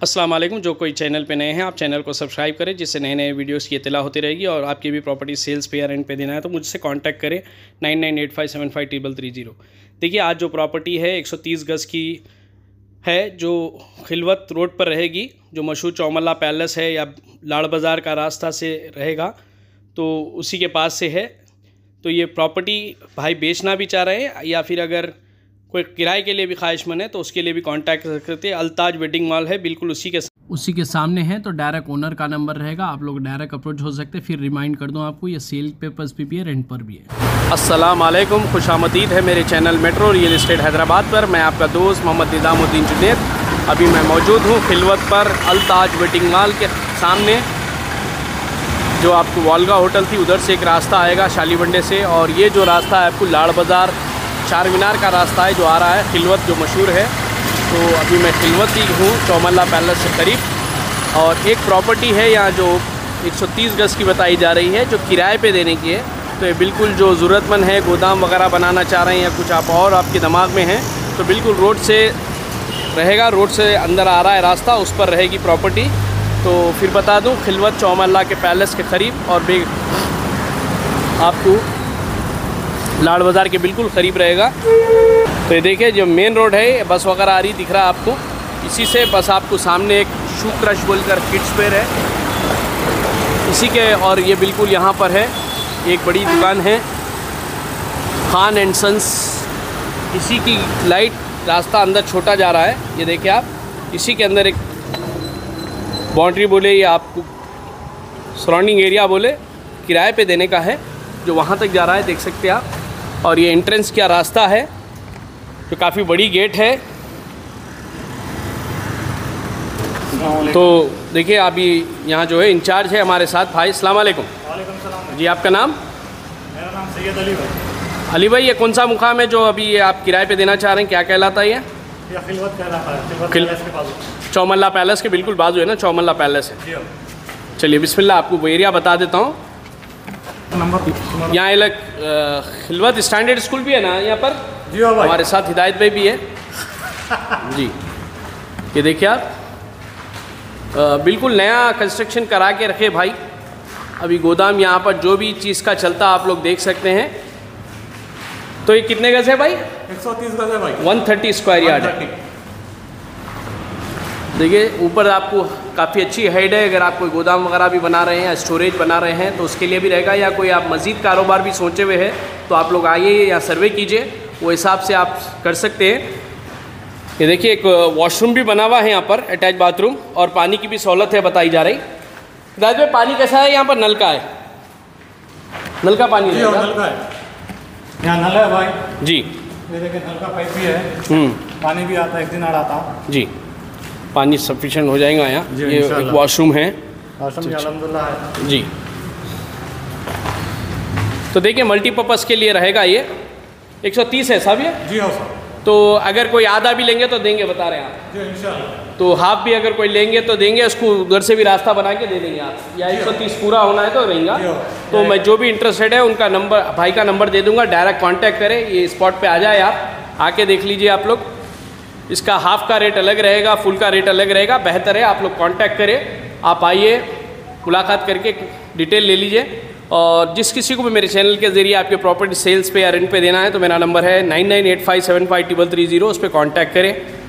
अस्सलाम वालेकुम। जो कोई चैनल पे नए हैं आप चैनल को सब्सक्राइब करें, जिससे नए नए वीडियोस की इत्तला होती रहेगी। और आपकी भी प्रॉपर्टी सेल्स पे या रेंट पे देना है तो मुझसे कांटेक्ट करें 9985753330। देखिए, आज जो प्रॉपर्टी है 130 गज़ की है, जो खिलवत रोड पर रहेगी, जो मशहूर चौमल्ला पैलेस है या लाड़ बाज़ार का रास्ता से रहेगा, तो उसी के पास से है। तो ये प्रॉपर्टी भाई बेचना भी चाह रहे हैं या फिर अगर कोई किराए के लिए भी ख्वाहिशमंद है तो उसके लिए भी कांटेक्ट कर सकते हैं। अल्ताज वेडिंग मॉल है, बिल्कुल उसी के सामने है। तो डायरेक्ट ओनर का नंबर रहेगा, आप लोग डायरेक्ट अप्रोच हो सकते हैं। फिर रिमाइंड कर दूं आपको, ये सेल पेपर्स भी है, रेंट पर भी है। अस्सलाम वालेकुम, खुशामदीद है मेरे channel metro real estate Hyderabad पर। मैं आपका दोस्त मोहम्मद निज़ामुद्दीन जुनैद। अभी मैं मौजूद हूँ खिलवत पर अल्ताज वेडिंग मॉल के सामने। जो आपको वालगा होटल थी उधर से एक रास्ता आएगा शालीबंडे से, और ये जो रास्ता है आपको लाड़ बाज़ार चार मीनार का रास्ता है जो आ रहा है खिलवत, जो मशहूर है। तो अभी मैं खिलवत ही हूँ चौमल्ला पैलेस से करीब। और एक प्रॉपर्टी है यहाँ जो 130 गज़ की बताई जा रही है, जो किराए पे देने की है। तो ये बिल्कुल जो ज़रूरतमंद है, गोदाम वगैरह बनाना चाह रहे हैं या कुछ आप और आपके दिमाग में है, तो बिल्कुल रोड से रहेगा, रोड से अंदर आ रहा है रास्ता, उस पर रहेगी प्रॉपर्टी। तो फिर बता दूँ, खिलवत चौमल्ला के पैलेस के करीब और आपको लाड़ बाज़ार के बिल्कुल क़रीब रहेगा। तो ये देखिए, जो मेन रोड है, बस वगैरह आ रही दिख रहा है आपको, इसी से बस आपको सामने एक शू क्रश बोलकर किड्स वेयर है इसी के। और ये बिल्कुल यहाँ पर है एक बड़ी दुकान है खान एंड सन्स, इसी की लाइट रास्ता अंदर छोटा जा रहा है। ये देखिए आप, इसी के अंदर एक बाउंड्री बोले या आपको सराउंडिंग एरिया बोले, किराए पे देने का है, जो वहाँ तक जा रहा है, देख सकते हैं आप। और ये एंट्रेंस का रास्ता है जो काफ़ी बड़ी गेट है। तो देखिए, अभी यहाँ जो है इंचार्ज है हमारे साथ भाई। अस्सलाम वालेकुम। वालेकुम सलाम जी, आपका नाम? मेरा नाम सैयद अली भाई। अली भाई, ये कौन सा मुकाम है जो अभी ये आप किराए पे देना चाह रहे हैं, क्या कहलाता है ये? खिलवत कहलाता है, खिलवत पैलेस के बाजू, चौमल्ला पैलेस के बिल्कुल बाजू है ना, चौमल्ला पैलेस है। जी हाँ। चलिए बिस्मिल्लाह, आपको वो एरिया बता देता हूँ। नंबर यहाँ एक खिलवत स्टैंडर्ड स्कूल भी है ना यहाँ पर? जी हाँ भाई। हमारे साथ हिदायत भाई भी है जी। ये देखिए आप, बिल्कुल नया कंस्ट्रक्शन करा के रखे भाई। अभी गोदाम यहाँ पर जो भी चीज़ का चलता आप लोग देख सकते हैं। तो ये कितने गज है भाई? 130 गज है भाई, 130 स्क्वायर यार्ड है। देखिए, ऊपर आपको काफ़ी अच्छी हाइट है। अगर आप कोई गोदाम वगैरह भी बना रहे हैं या स्टोरेज बना रहे हैं तो उसके लिए भी रहेगा, या कोई आप मज़ीद कारोबार भी सोचे हुए हैं तो आप लोग आइए या सर्वे कीजिए, वो हिसाब से आप कर सकते हैं। ये देखिए, एक वॉशरूम भी बना हुआ है यहाँ पर, अटैच बाथरूम, और पानी की भी सहूलत है बताई जा रही। दाद भाई, पानी कैसा है यहाँ पर? नल का है, नल का पानी जी हाँ, नल का है। यहाँ नल है भाई जी। ये देखिए, नल का पाइप भी है, पानी भी आता है, एक दिन आ आता जी। पानी सफिशेंट हो जाएगा यहाँ। जी, ये एक वॉशरूम है, वॉशरूम भी अल्हम्दुलिल्लाह है जी। तो देखिए, मल्टीपर्पज़ के लिए रहेगा ये। 130 है साहब ये? जी हाँ सर। तो अगर कोई आधा भी लेंगे तो देंगे, बता रहे हैं आप? जी इंशाल्लाह। तो हाफ भी अगर कोई लेंगे तो देंगे, उसको उधर से भी रास्ता बना के दे देंगे आप, या 130 पूरा होना है तो रहेगा। तो मैं जो भी इंटरेस्टेड है उनका नंबर, भाई का नंबर दे दूंगा, डायरेक्ट कांटेक्ट करें, ये स्पॉट पे आ जाए, आप आके देख लीजिए आप लोग। इसका हाफ़ का रेट अलग रहेगा, फुल का रेट अलग रहेगा। बेहतर है आप लोग कांटेक्ट करें, आप आइए, मुलाकात करके डिटेल ले लीजिए। और जिस किसी को भी मेरे चैनल के ज़रिए आपके प्रॉपर्टी सेल्स पे या रेंट पे देना है तो मेरा नंबर है 9985753330, उस पर कांटेक्ट करें।